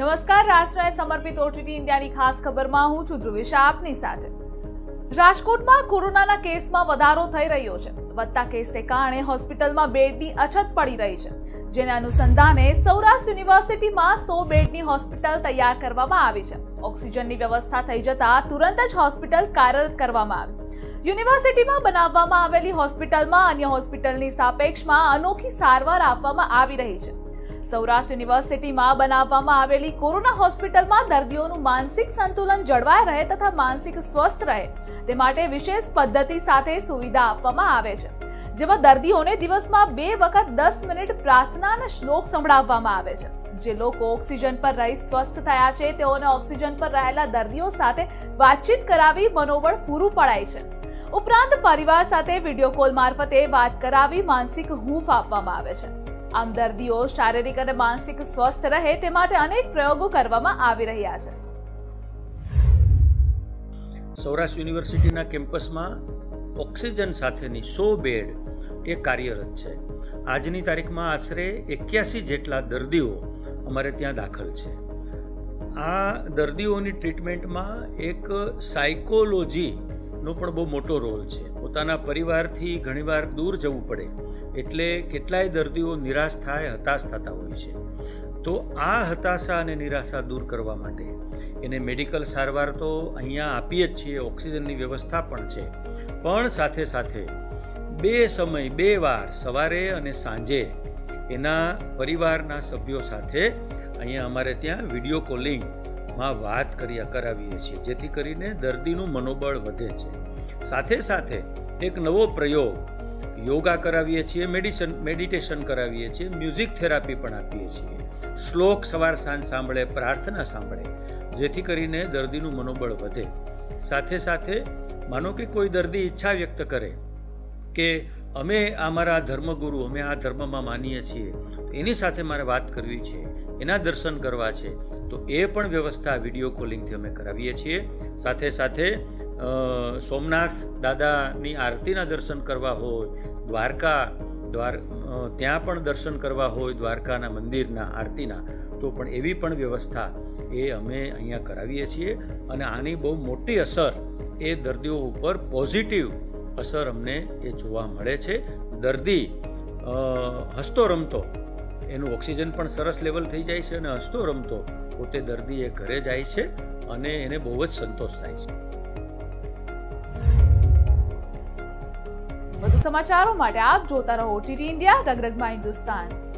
નમસ્કાર, રાષ્ટ્રને સમર્પિત ઓટીટી ઇન્ડિયાની ખાસ ખબરમાં હું છું ધ્રુવિશા આપની સાથે। રાજકોટમાં કોરોનાના કેસમાં વધારો થઈ રહ્યો છે। વધતા કેસને કારણે હોસ્પિટલમાં બેડની અછત પડી રહી છે, જેના અનુસંધાને સૌરાષ્ટ્ર યુનિવર્સિટીમાં 100 બેડની હોસ્પિટલ તૈયાર કરવામાં આવી છે। ઓક્સિજનની વ્યવસ્થા થઈ જતા તુરંત જ હોસ્પિટલ કાર્યરત કરવામાં આવી। યુનિવર્સિટીમાં બનાવવામાં આવેલી હોસ્પિટલમાં અન્ય હોસ્પિટલની સાપેક્ષમાં અનોખી સારવાર આપવામાં આવી રહી છે। સૌરાષ્ટ્ર યુનિવર્સિટીમાં બનાવવામાં આવેલી કોરોના હોસ્પિટલમાં દર્દીઓનું માનસિક સંતુલન જળવાઈ રહે તથા માનસિક સ્વસ્થ રહે તે માટે વિશેષ પદ્ધતિ સાથે સુવિધા આપવામાં આવે છે, જેમાં દર્દીઓને દિવસમાં 2 વખત 10 મિનિટ પ્રાર્થનાના શ્લોક સંભળાવવામાં આવે છે। જે લોકો ઓક્સિજન પર રહી સ્વસ્થ થયા છે તેઓને ઓક્સિજન પર રહેલા દર્દીઓ સાથે વાતચીત કરાવી મનોબળ પૂરું પડાય છે। ઉપરાંત પરિવાર સાથે વિડીયો કોલ મારફતે વાત કરાવી માનસિક હૂંફ આપવામાં આવે છે। આમ દર્દીઓ શારીરિક અને માનસિક સ્વસ્થ રહે તે માટે અનેક પ્રયોગો કરવામાં આવી રહ્યા છે। સૌરાષ્ટ્ર યુનિવર્સિટીના કેમ્પસમાં ઓક્સિજન સાથેની 100 બેડ એ કાર્યરત છે। આજની તારીખમાં આશરે 81 જેટલા દર્દીઓ અમારે ત્યાં દાખલ છે। આ દર્દીઓની ટ્રીટમેન્ટમાં એક સાયકોલોજીનો પણ બહુ મોટો રોલ છે। પોતાના પરિવારથી ઘણીવાર દૂર જવું પડે એટલે કેટલાય દર્દીઓ નિરાશ થાય, હતાશ થતા હોય છે। તો આ હતાશા અને નિરાશા દૂર કરવા માટે એને મેડિકલ સારવાર તો અહીંયા આપીએ જ છીએ, ઓક્સિજનની વ્યવસ્થા પણ છે, પણ સાથે સાથે 2 વાર સવારે અને સાંજે એના પરિવારના સભ્યો સાથે અહીંયા અમારે ત્યાં વિડીયો કોલિંગમાં વાત કરાવીએ છીએ, જેથી કરીને દર્દીનું મનોબળ વધે છે। સાથે સાથે એક નવો પ્રયોગ યોગા કરાવીએ છીએ, મેડિટેશન કરાવીએ છીએ, મ્યુઝિક થેરાપી પણ આપીએ છીએ, શ્લોક સવાર સાંજ સાંભળે, પ્રાર્થના સાંભળે, જેથી કરીને દર્દીનું મનોબળ વધે। સાથે સાથે માનો કે કોઈ દર્દી ઈચ્છા વ્યક્ત કરે કે અમે અમારા ધર્મગુરુ, અમે આ ધર્મમાં માનીએ છીએ, એની સાથે મારે વાત કરવી છે, એના દર્શન કરવા છે, તો એ પણ વ્યવસ્થા વિડીયો કોલિંગથી અમે કરાવીએ છીએ। સાથે સાથે સોમનાથ દાદાની આરતીના દર્શન કરવા હોય, ત્યાં પણ દર્શન કરવા હોય, દ્વારકાના મંદિરના આરતીના, તો પણ એવી પણ વ્યવસ્થા એ અમે અહીંયા કરાવીએ છીએ। અને આની બહુ મોટી અસર એ દર્દીઓ ઉપર પોઝિટિવ અસર અમને એ જોવા મળે છે। દર્દી હસતો રમતો, એનું ઓક્સિજન પણ સરસ લેવલ થઈ જાય છે અને હસતો રમતો પોતે દર્દી એ ઘરે જાય છે અને એને બહુ જ સંતોષ થાય છે। વધુ સમાચારો માટે આપ જોતા રહો ઓટીટી ઇન્ડિયા, રગરગમાં હિન્દુસ્તાન।